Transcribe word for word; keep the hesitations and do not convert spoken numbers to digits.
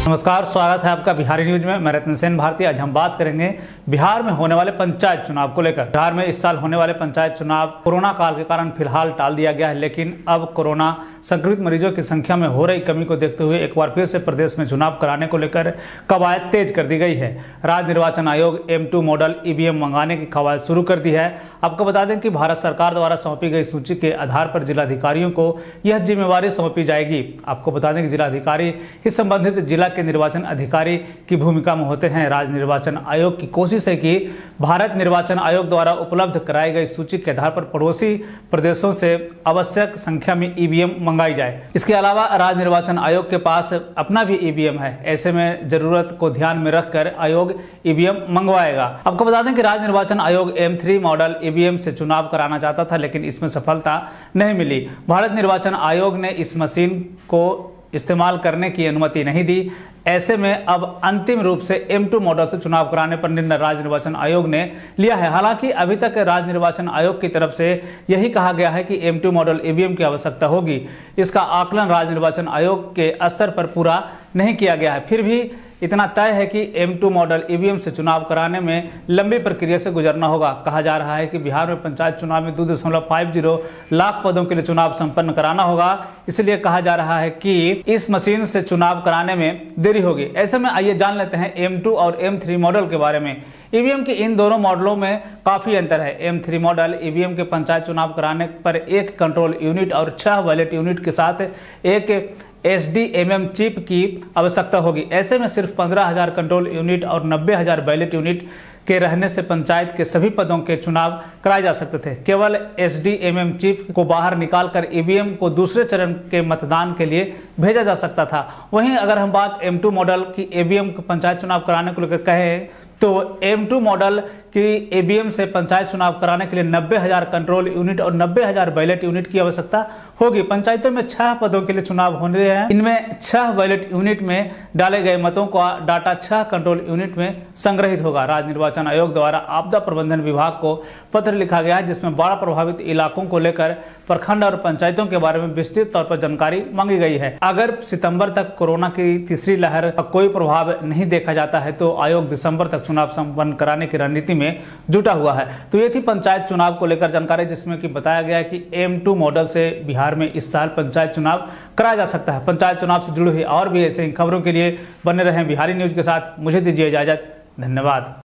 नमस्कार, स्वागत है आपका बिहारी न्यूज में। मैं रत्न सेन भारती। आज हम बात करेंगे बिहार में होने वाले पंचायत चुनाव को लेकर। बिहार में इस साल होने वाले पंचायत चुनाव कोरोना काल के कारण फिलहाल टाल दिया गया है, लेकिन अब कोरोना संक्रमित मरीजों की संख्या में हो रही कमी को देखते हुए एक बार फिर से प्रदेश में चुनाव कराने को लेकर कवायद तेज कर दी गई है। राज्य निर्वाचन आयोग एम टू मॉडल ईवीएम मंगाने की कवायद शुरू कर दी है। आपको बता दें कि भारत सरकार द्वारा सौंपी गई सूची के आधार पर जिलाधिकारियों को यह जिम्मेवारी सौंपी जाएगी। आपको बता दें कि जिलाधिकारी इस संबंधित जिला के निर्वाचन अधिकारी की भूमिका में होते हैं। राज्य निर्वाचन आयोग की कोशिश है कि भारत निर्वाचन आयोग द्वारा उपलब्ध कराई गई सूची के आधार पर पड़ोसी प्रदेशों से आवश्यक संख्या में ईवीएम मंगाई जाए। इसके अलावा राज्य निर्वाचन आयोग के पास अपना भी ईवीएम है। ऐसे में जरूरत को ध्यान में रखकर आयोग ईवीएम मंगवाएगा। आपको बता दें कि राज्य निर्वाचन आयोग एम थ्री मॉडल ईवीएम से चुनाव कराना चाहता था, लेकिन इसमें सफलता नहीं मिली। भारत निर्वाचन आयोग ने इस मशीन को इस्तेमाल करने की अनुमति नहीं दी। ऐसे में अब अंतिम रूप से एम टू मॉडल से चुनाव कराने पर निर्णय राज्य निर्वाचन आयोग ने लिया है। हालांकि अभी तक राज्य निर्वाचन आयोग की तरफ से यही कहा गया है कि एम टू मॉडल ईवीएम की आवश्यकता होगी। इसका आकलन राज्य निर्वाचन आयोग के स्तर पर पूरा नहीं किया गया है। फिर भी इतना तय है कि एम टू मॉडल ईवीएम से चुनाव कराने में लंबी प्रक्रिया से गुजरना होगा। कहा जा रहा है कि बिहार में पंचायत चुनाव में दो दशमलव पाँच जीरो लाख पदों के लिए चुनाव संपन्न कराना होगा। इसलिए कहा जा रहा है कि इस मशीन से चुनाव कराने में देरी होगी। ऐसे में आइए जान लेते हैं एम टू और एम थ्री मॉडल के बारे में। ईवीएम के इन दोनों मॉडलों में काफी अंतर है। एम थ्री मॉडल ईवीएम के पंचायत चुनाव कराने पर एक कंट्रोल यूनिट और छह बैलेट यूनिट के साथ एक S D M M chip की आवश्यकता होगी। ऐसे में सिर्फ पंद्रह हजार कंट्रोल यूनिट और नब्बे हजार बैलेट यूनिट के रहने से पंचायत के सभी पदों के चुनाव कराए जा सकते थे। केवल S D M M chip को बाहर निकालकर ईवीएम को दूसरे चरण के मतदान के लिए भेजा जा सकता था। वहीं अगर हम बात एम टू मॉडल की ईवीएम पंचायत चुनाव कराने को लेकर कहें तो एम टू मॉडल की ईवीएम से पंचायत चुनाव कराने के लिए नब्बे हजार कंट्रोल यूनिट और नब्बे हजार बैलेट यूनिट की आवश्यकता होगी। पंचायतों में छह पदों के लिए चुनाव होने हैं। इनमें छह बैलेट यूनिट में डाले गए मतों का डाटा छह कंट्रोल यूनिट में संग्रहित होगा। राज्य निर्वाचन आयोग द्वारा आपदा प्रबंधन विभाग को पत्र लिखा गया है, जिसमें बाढ़ प्रभावित इलाकों को लेकर प्रखंड और पंचायतों के बारे में विस्तृत तौर पर जानकारी मांगी गई है। अगर सितंबर तक कोरोना की तीसरी लहर का कोई प्रभाव नहीं देखा जाता है तो आयोग दिसंबर तक चुनाव संपन्न कराने की रणनीति में जुटा हुआ है। तो ये थी पंचायत चुनाव को लेकर जानकारी, जिसमें कि बताया गया है कि एम टू मॉडल से बिहार में इस साल पंचायत चुनाव कराया जा सकता है। पंचायत चुनाव से जुड़ी हुई और भी ऐसे खबरों के लिए बने रहें बिहारी न्यूज के साथ। मुझे दीजिए इजाजत। धन्यवाद।